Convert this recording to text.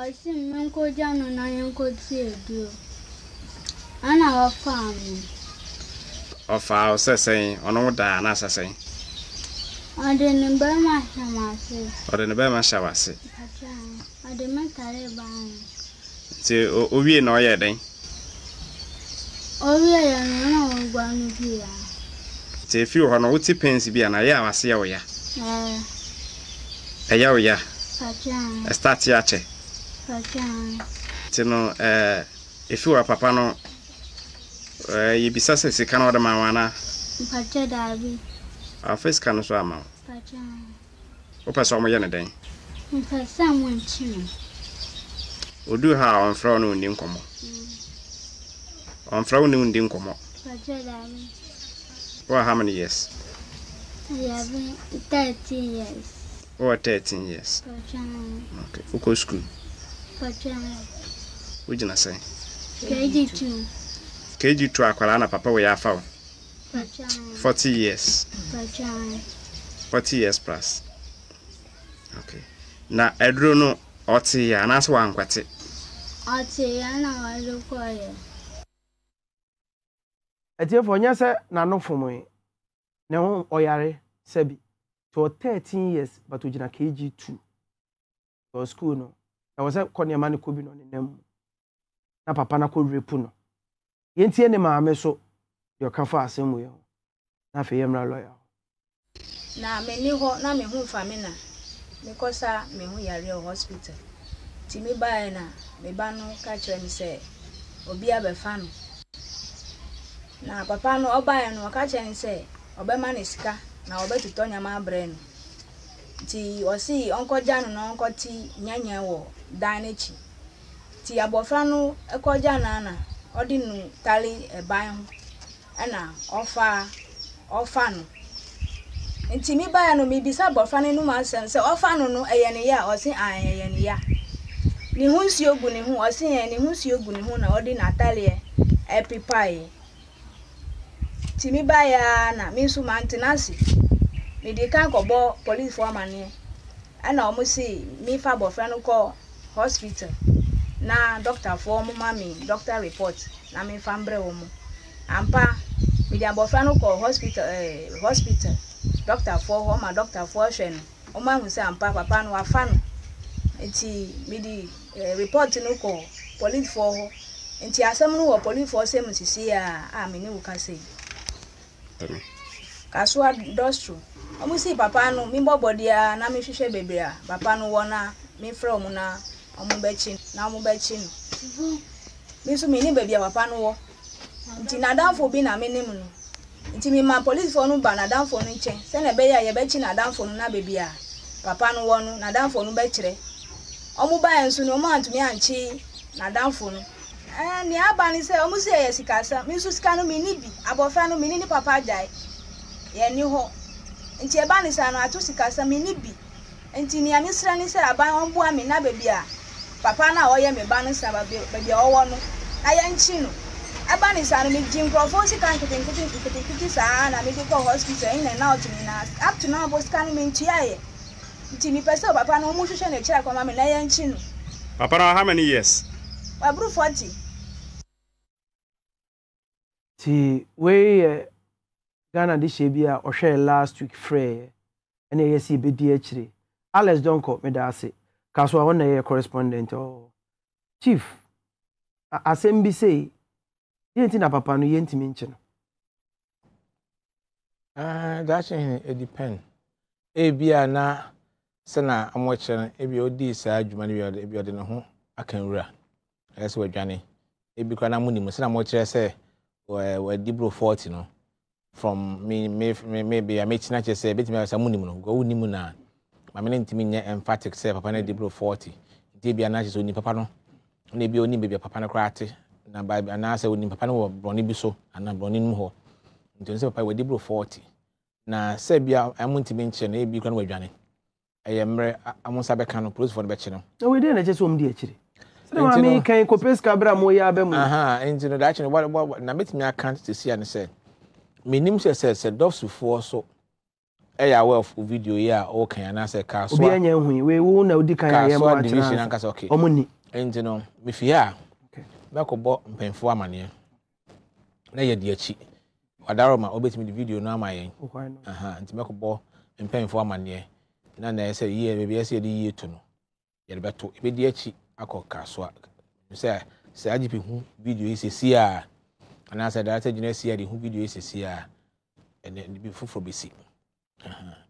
was in Uncle John and I Uncle see you. And our family. Of our saying, on all that, and as I say. I didn't buy my shamas. Or in the Burma showers. I didn't carry by. So, we know yet, eh? Oh, yeah, no one here. So, if you are no pens be an aya, I see ya. A ya, a start yache. Tino, if you are papa, no, you be success, you cannot the marijuana. Our face can swam. Open some other day. Someone too. We do have on Frau Noon Come on Frau Noon Dinkomo. Or how many years? 13 years. Or 13 years. Okay, who go school? What did you say? KG2. KG2 Aqualana Papa, we are found 40 years. 40 years plus. Okay. Now, I don't know. Oti ya na so ankwate. Oti ya na wa lokoye. Etie fo nya se na no fomo ne ho oyare sabi to 13 years but ojina KG2 to school no na wo se konia ma ne ko bi no ne nam na papa na ko repu no yentie ne maame so yo ka fa asemu ye na fe yemra lawyer na me ni ho na me hu famina because me hu yare hospital ti me ba na me ba no ka kire mi se obi abefa no na papa no oba no ka kire ni se obema ne sika na obetuto nyama abre no ti osi onkoja no no onkoti nyanya wo dan echi ti abofra no ekoja na odi nu tali eban ho ana ofa no nti mi ba ya no mi bisa abofra no ma asem se ofa no no eye ne ya osi an eye ne ya ni hu nsi ogu ne hu osi eye ni hu nsi ogu ne hu na odi na tali epipai ti mi ba ya na mi su maintenance mi di kan ko bo police for mane ana o mo si mi fa abofra no ko hospital na doctor for mo mami doctor report na mi fa mbre wo mo ampa mi di abofra no ko hospital doctor for home and doctor for hwen o ma hu se ampa papa no afa no enti mi di report no ko police for ho enti asem no wo police for sem sisi a me ni wo ka sei Kasoa dostro omu si papa no mi bobodia na mi hwehwe bebrea papa no wona mi fra mu na omu bechi na omu bechi no mi so mi ni bebia papa no wo nti na danfo bi na me nim no nti mi ma police for no ba na danfo no nchen se na be ya ye bechi na danfo no na bebia papa no wo no na danfo no be kire omu ba enso no omu antumi anchi na danfo no ni abani se omu se ye sikasa mi so sika no mi ni bi abofra no mi ni papa jai ye ni ho nti ebani sa no atu sikasa mi ni bi nti ni amisra ni se aban ombu ami na bebia papa na oye me ba no sa bebia owo no na ye nchi no abani sa no mi jin crofo sika nkete sa na mi di ko hospital in and out ni na up to now bo sika no mi nchi aye nti mi pese papa no mu hwehwe na kira kwa mama na ye nchi no Papa how many years? Abru 40 ti we Ghana di shebia o hwe last week free ene yesi be di akire Alex Donko me da ase Kasoa wona ye correspondent chief asem say yenti na papa no yenti mi nche no that it depend bia na sana amoche bia odi sa adwuma ne bia odi ne ho akanwura ese wadwane kwa na muni sana amoche se we dibro 40 no from me maybe I make china say bit me say muni no go unimu na ma me ntimi nya emphatic say papa na dibro 40 nti bia na che oni papa no na bia oni bia papa na krate na ba na say oni papa no wo broni bi so ana broni num ho nti say papa we dibro 40 na say bia amu ntimi nche na kwa na wadwane ayemre amusa be kan no police for be che no na we dey na che so om di akire na me kan ko peska bra mo ya ba mu nti no that what na metimi account to see and say minim say dofsufo so eya wealth video ya o kan na say Kasoa obi anya hu we wo na odi kan ya mo division anka say okay omuni nti no me fie a bɛkɔbɔ mpanyinfoɔ amaneɛ na yɛ di akyi wadaro ma obetimi di video no ama yɛn nti bɛkɔbɔ mpanyinfoɔ amaneɛ na ɛsɛ yie baabi ɛsɛ yɛde yie to no yɛde bɛto ebedi akyi akɔ Kasoa sɛ agp hu video yi sesi a anaasɛ director gyina si a de hu video yi sesi a ɛne bi foforɔ bɛsi